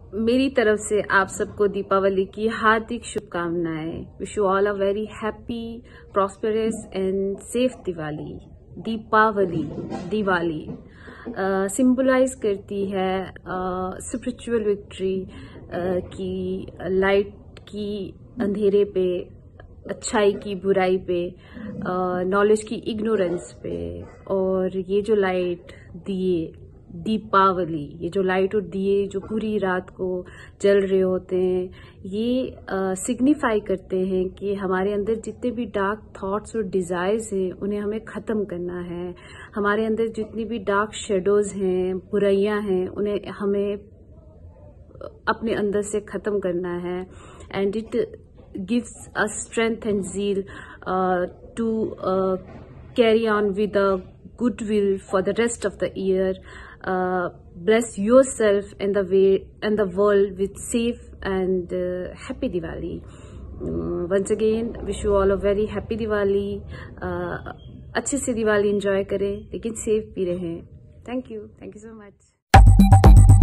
मेरी तरफ से आप सबको दीपावली की हार्दिक शुभकामनाएं। Wish you all a very happy, prosperous and safe Diwali. Diwali symbolize करती है स्पिरिचुअल विक्ट्री की, लाइट की अंधेरे पे, अच्छाई की बुराई पे, नॉलेज की इग्नोरेंस पे। और ये जो लाइट दिए, दीपावली, ये जो लाइट और दिए जो पूरी रात को जल रहे होते हैं, ये सिग्निफाई करते हैं कि हमारे अंदर जितने भी डार्क थॉट्स और डिजायर्स हैं उन्हें हमें ख़त्म करना है। हमारे अंदर जितनी भी डार्क शेडोज हैं, बुराइयां हैं, उन्हें हमें अपने अंदर से ख़त्म करना है। And it gives us strength and zeal to carry on with a goodwill for the rest of the year. Bless yourself and the world with safe and happy Diwali. Once again, wish you all a very happy Diwali. अच्छे से Diwali enjoy करें, लेकिन safe भी रहें. Thank you so much.